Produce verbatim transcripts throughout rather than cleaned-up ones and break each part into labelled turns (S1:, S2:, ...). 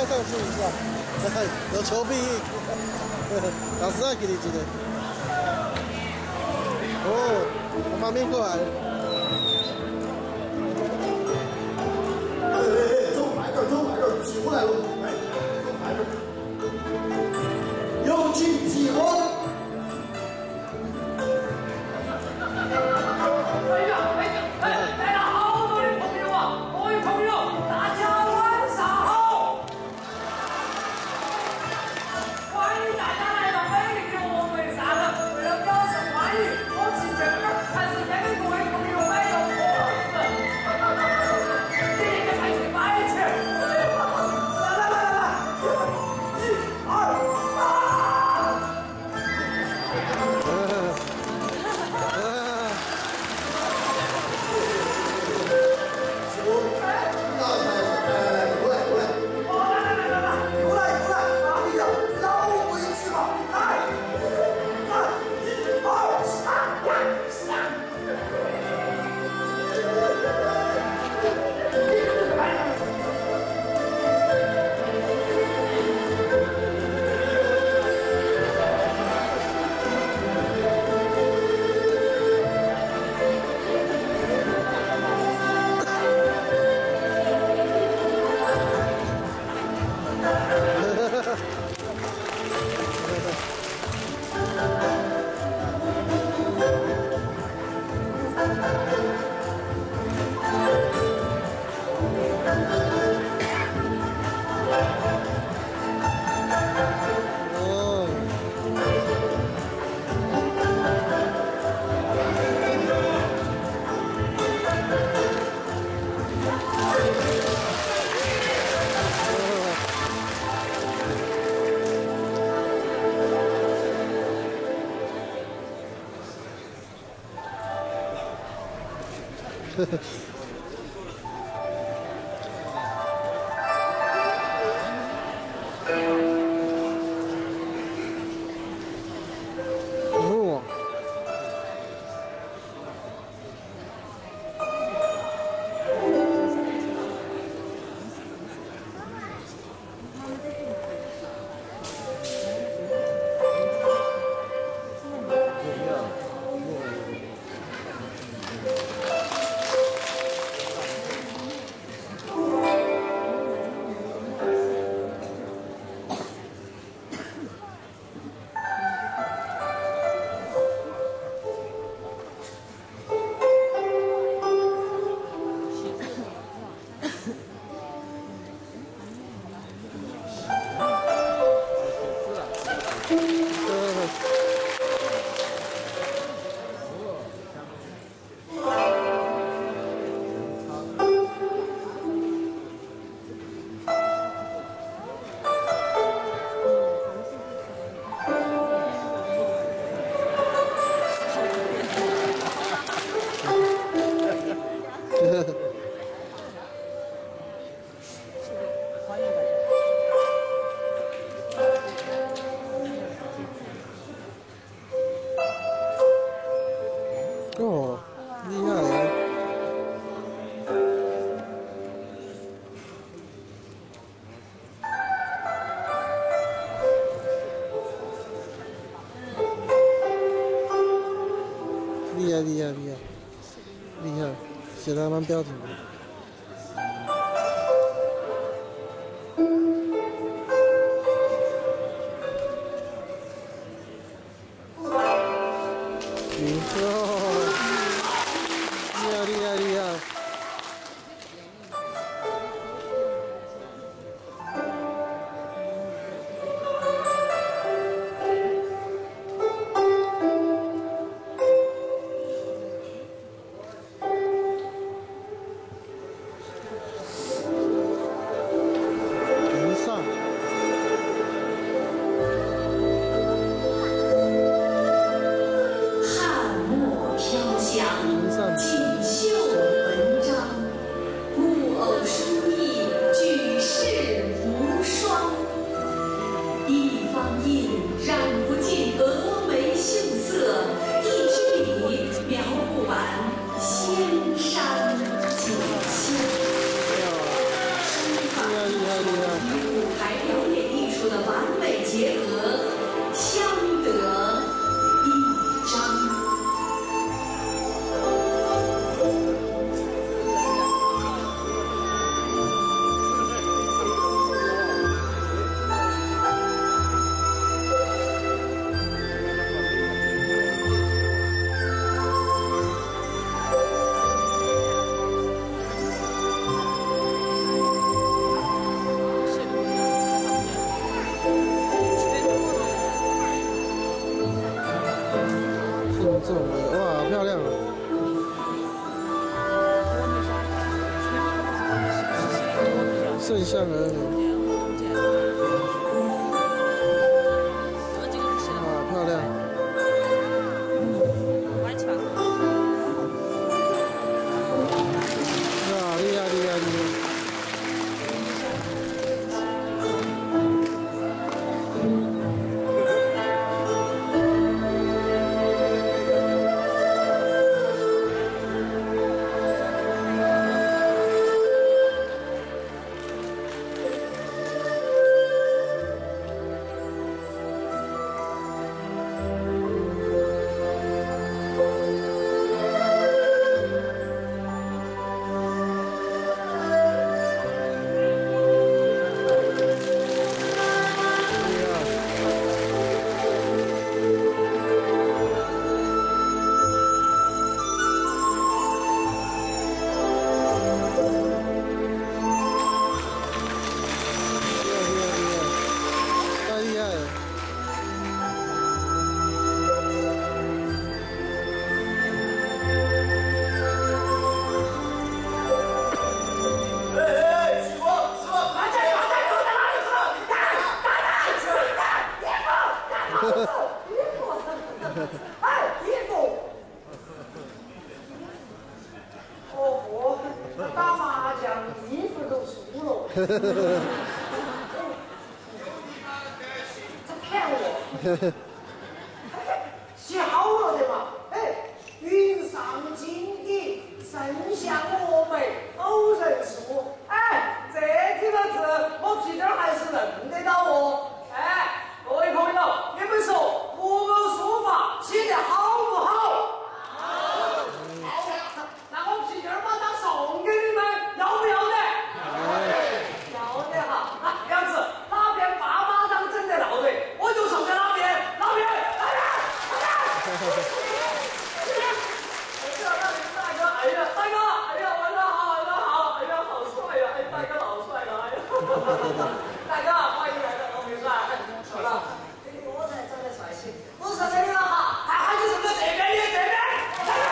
S1: 上去一下，有求必应。老师爱给你一个。哦，从旁边过来。
S2: 哎哎哎，走慢点，走慢点，挤过来了。哎，走慢点。有请起火。
S3: 哎呀，哎呀，哎，来了好多的朋友啊！各位朋友，大家晚上好！欢迎大家来到美丽的峨眉山了。为了表示欢迎，我今天儿还是先给各位朋友买了盒子，给你们还去买去。来来来来来，一二三。
S1: 呵呵。哦。哦，厉害了！厉害厉害厉害厉害，写的还蛮标准的。没错。 厉害厉害厉害！ 向而来。哇，漂亮！哇，厉害厉害厉害！
S3: 这骗我！写好了的嘛？哎，云上金地，圣向我美，偶人书。哎，这几个字我屁颠儿还是认得到哦。哎，各位朋友，你们说我们书法写得好不好？好。那我屁颠儿把它送给你们，要不要的？ 要的哈，那这样子，哪边爸爸当真的到对，我就送给哪边，哪边，哪边，哪边。大哥，哎呀，大哥，哎呀，玩得好，玩得好，哎呀，好帅呀，哎，大哥老帅了，哎呀，大哥，欢迎来到龙明帅，好了，这个我才真的帅气，不是这里了哈，还还就是个这边的这边，这边。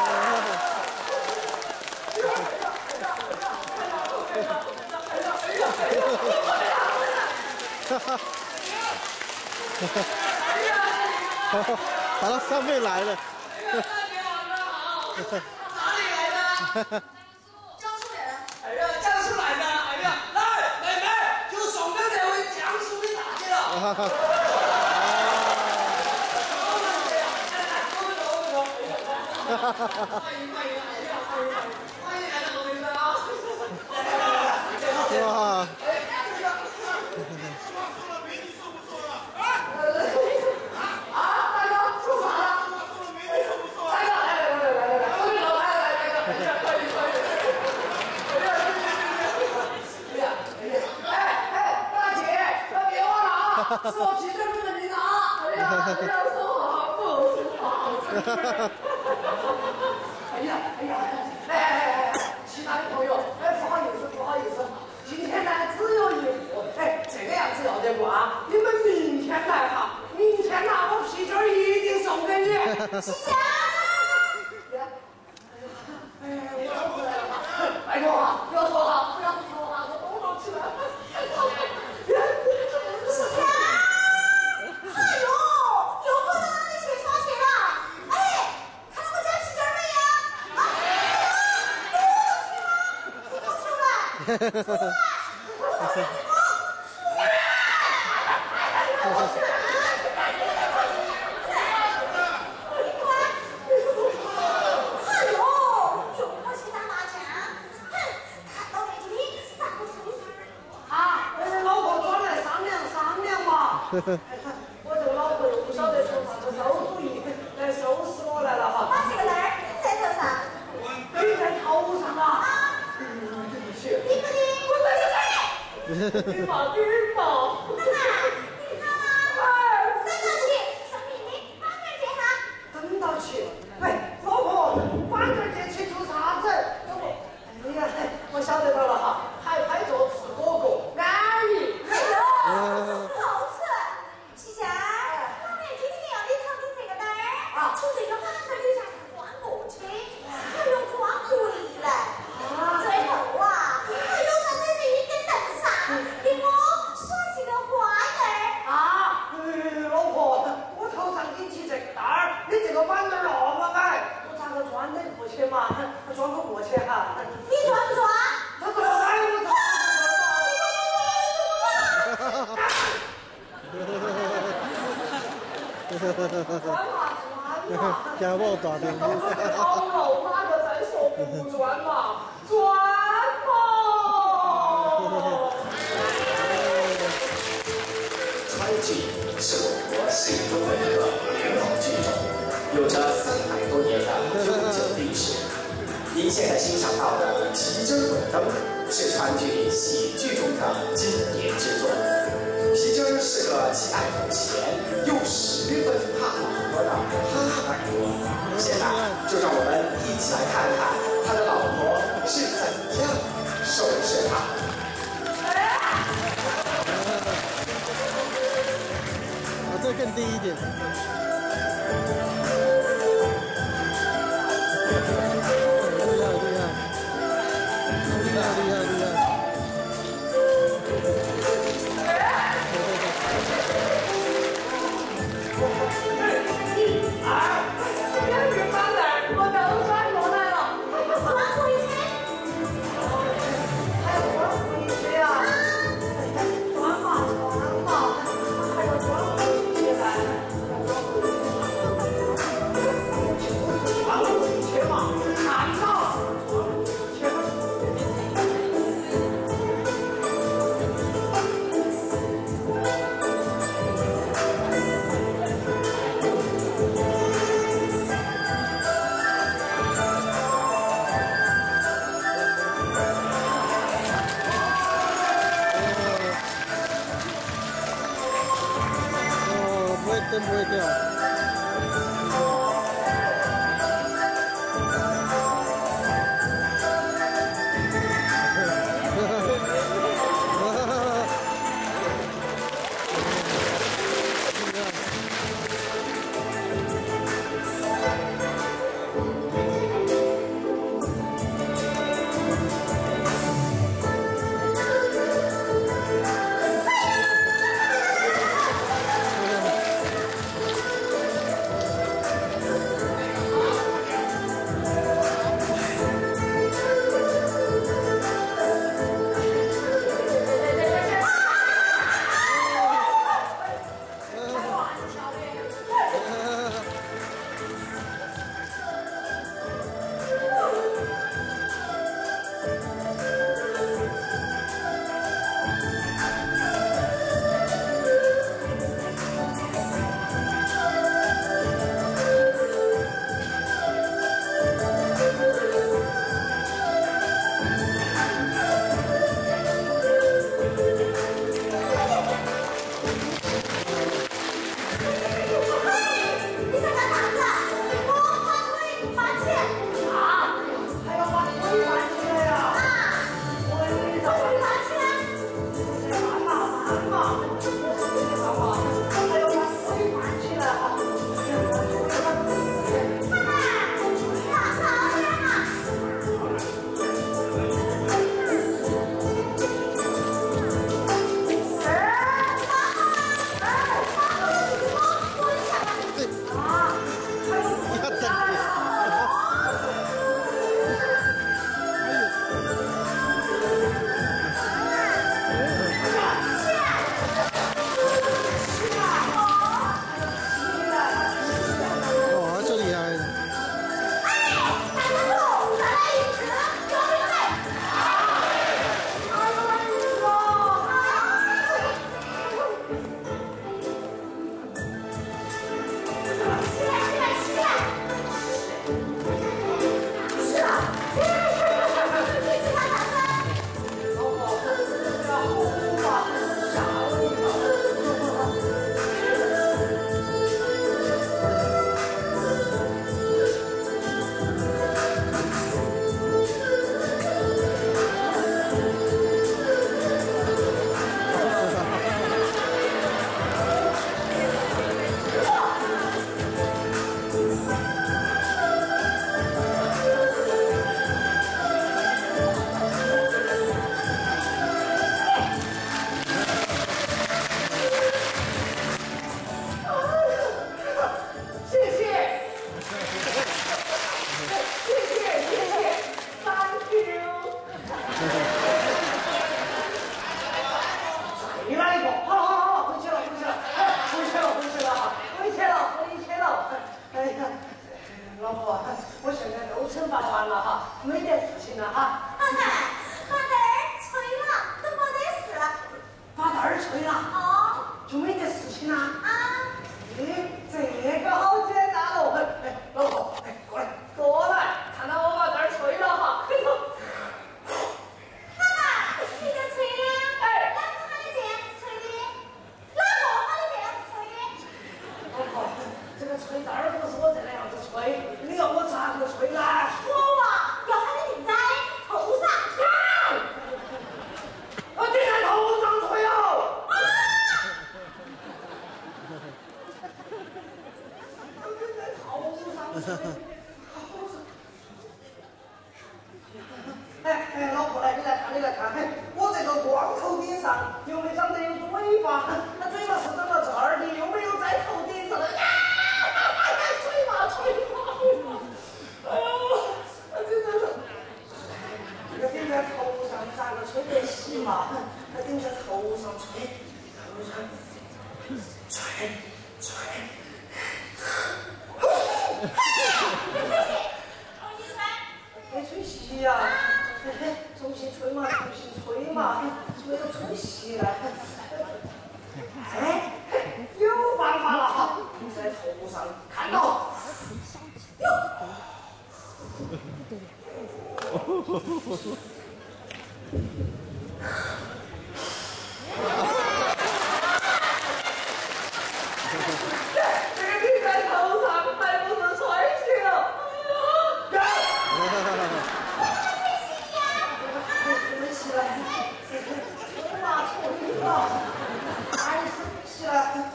S1: 哈哈，跑到上面来了。
S3: 哪里来的？江苏人。哎呀，江苏来的，哎呀，来，妹妹，就送给这位江苏的大姐了。哈哈。欢迎欢迎，哎呀，欢迎欢迎来到龙明山啊！
S1: 哇！
S3: 是我皮这么的名啊！哎呀，哎呀，说好不好？哎呀，哎呀，哎哎哎哎，其他的朋友，哎，不好意思，不好意思，今天呢只有一副，哎，这个样子要得不啊？你们明天来哈，明天呢我皮筋一定送给你。谢谢。哎呀，哎呀，我回来了哈，拜托哈，不要说哈，不要说哈，我抖动起来了。
S1: 哈哈哈哈！
S3: 我这个老婆又不晓得从啥子馊主意来收拾我来了哈！
S4: 把这个袋儿顶在头上，
S3: 顶在头上啊！
S4: 啊，
S3: 对不起，
S4: 顶不顶？我不顶
S3: 顶嘛顶嘛！
S4: 妈妈，你好啊！哎，等到起，小妹妹，帮点这哈。
S3: 等到起，喂，老婆，帮点这去做啥子？哎呀，我晓得到了哈，还拍桌吃火锅，安逸。
S4: 哎呦，好吃！西霞，妈咪今天要你尝尝这个袋儿，从这个马桶底下钻过去，还要装回来。最后啊，还有上这是一根凳子上。
S1: 家某大朋友。
S3: 好老妈的在说不转嘛，转嘛。
S5: 川剧是我国新中的一个传统剧种，有着三百多年的悠久历史。您现在欣赏到的《皮筋儿滚灯》是川剧喜剧中的经典之作。皮筋儿是个既爱口钱又十分怕老婆的哈耳朵。现在就让我们一起来看看他的老婆是怎样收拾他。
S1: 我这更低一点。厉害厉害，厉害厉害厉害。真不会掉。
S3: 了。
S4: 哦。
S3: 就没得事情啦。
S4: 啊。
S3: 哎，这个好简单喽。哎，老婆，哎，过来，过来，看到我把这儿吹了哈。
S4: 妈妈，你这吹的，哎，哪个喊你这样子吹的？哪个喊你这样子吹的？
S3: 老婆，这个吹这儿不是我这个样子吹，你要我咋个吹呢？
S4: 我啊，要喊你顶在头上吹。
S3: 我顶在头上吹哦。
S4: 啊！
S3: 我顶在头上吹。哎哎，老婆来，你来看，你来看，嘿，我这个光头顶上又没长得有嘴巴，那嘴巴是长到这儿的，又没有在头顶上的，呀，吹嘛吹嘛，哎呦，真的是，这个顶在头上咋个吹得起嘛？那顶在头上吹，头上吹吹。没吹熄呀！嘿嘿，重新吹嘛，重新吹嘛，没有吹熄了。哎，有办法了哈！你在头上看到，哟。这个顶在头上，还不是吹熄了？吹起来，吹嘛吹嘛，还吹起来。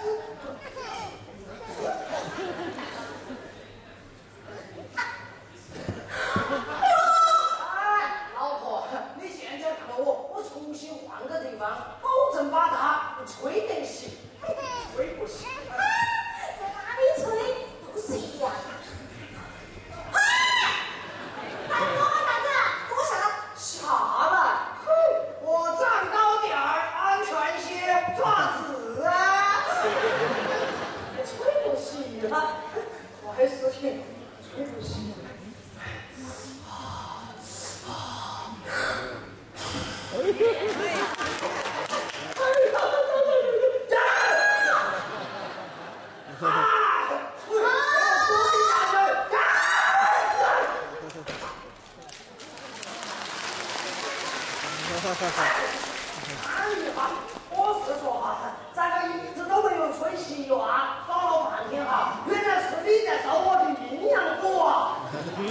S3: 哎，老婆，你现在看到我，我重新换个地方，保证把它吹得熄，吹不熄。
S4: 在哪里吹都是一样。啊！还给我喊啥子？给我下来。
S3: 下来，哼，我站高点儿，安全些，爪子啊！吹不熄了，坏事情，吹不熄。哎呀，我是说哈，咱个一直都没有吹熄哇，搞了半天哈，原来是你在烧我的阴阳火啊！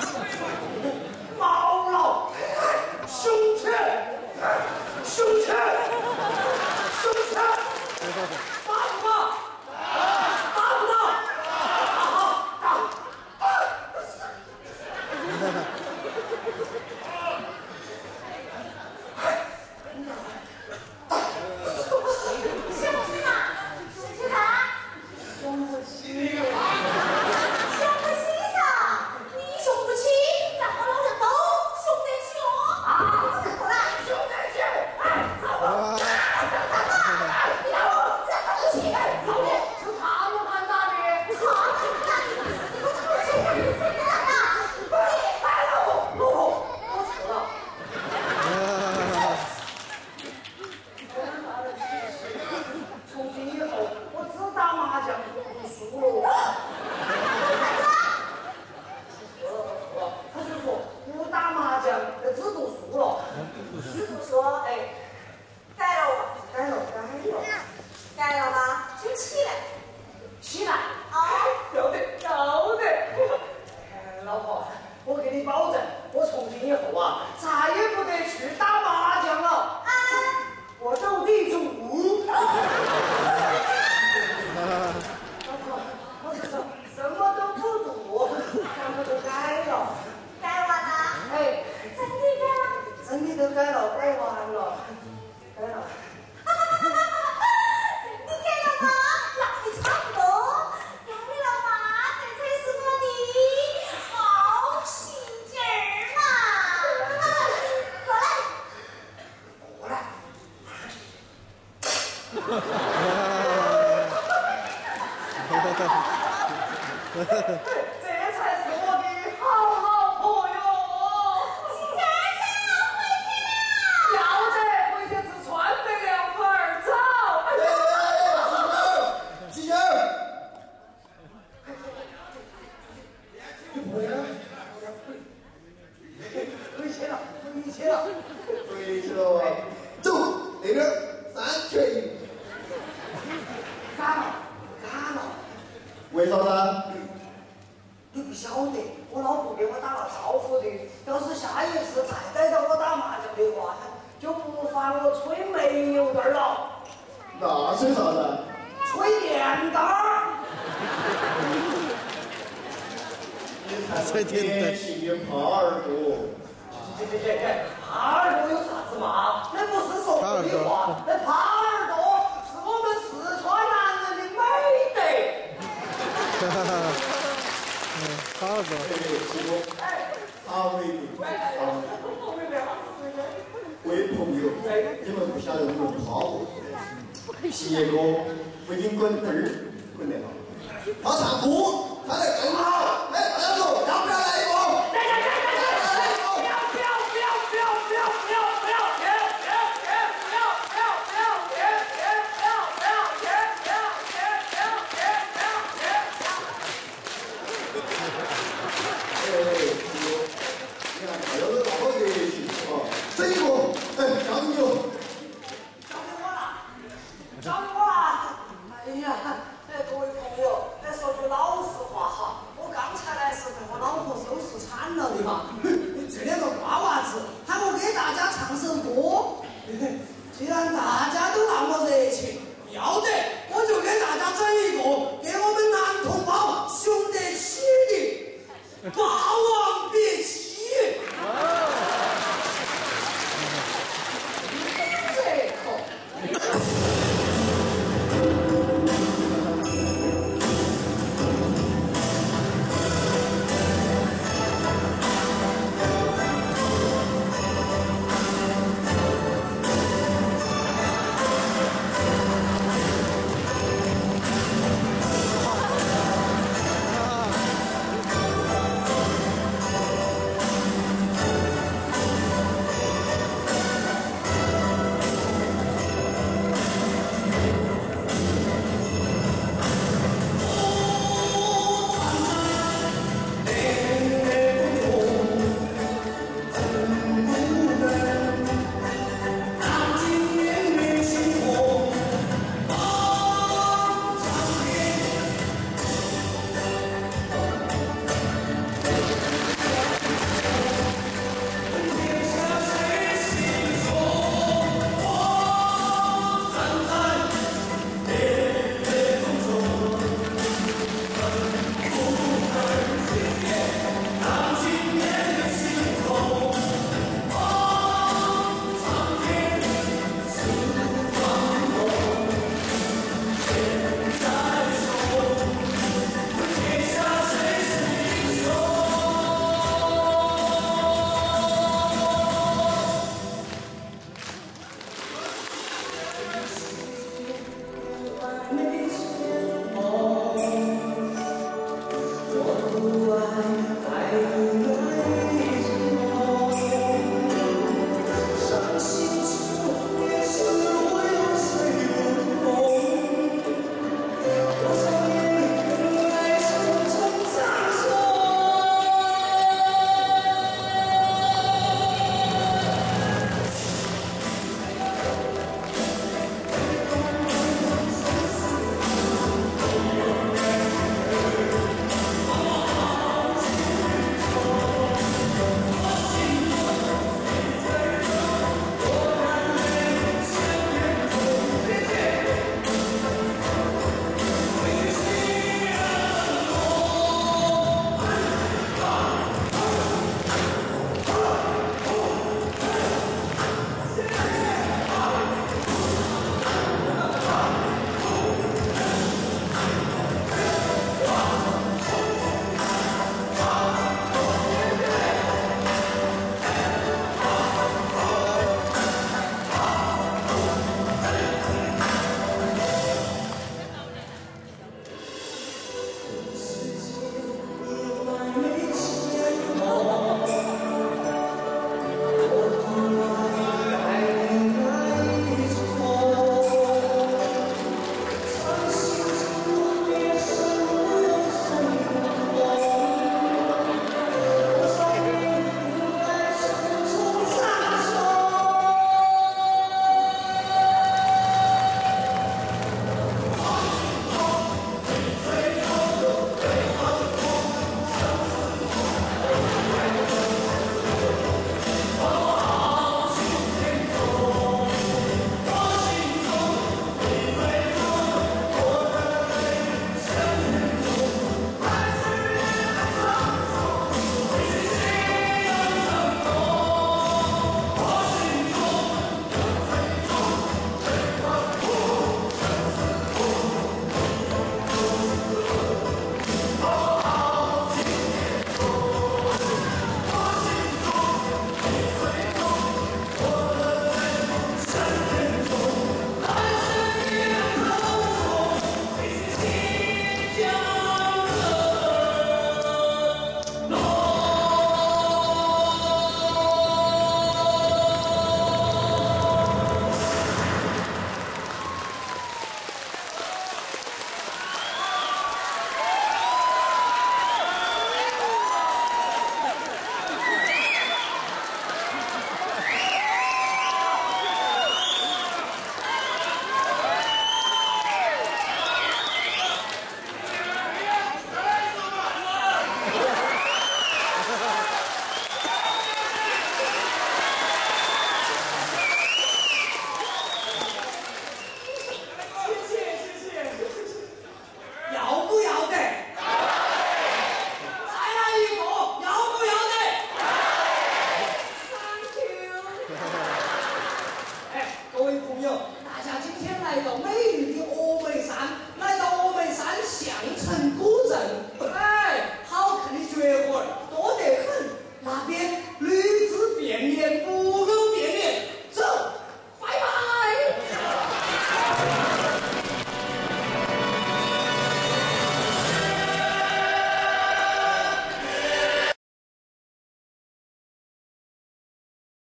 S3: 毛了，胸前，胸前，胸前，打不打？打不打？好，打。这才是我的好老婆哟！
S4: 先生回去了。
S3: 要得，回去只穿得两份儿，走。
S2: 为啥子？
S6: 你不晓得，我老婆给我打了招呼的，要是下一次再逮到我打麻将的话，就不罚我吹煤牛蛋了。
S2: 那吹啥子？
S6: 吹电蛋儿。
S2: 吹电蛋是个耙耳朵。
S6: 这这这这，耙耳朵有啥子嘛？那不是说的话，那耙耳朵是我们四川男人的美德。
S1: 哈哈哈。嗯，耙耳朵。
S2: 哎，阿伟，阿伟，为朋友，你们不晓得我们耙过。皮爷哥，我已经滚灯儿滚来了。他唱歌，他在跟好。哎，大家说，要不要来一个？
S3: 来来来来来！不要不要不要不要不要不要不要别别别不要不要不要别别不要不要别别别别别别别。
S2: 哎，你看，大家都那么热情啊！这一个，哎，交给你了。
S6: 交给我了，交给我了。哎呀！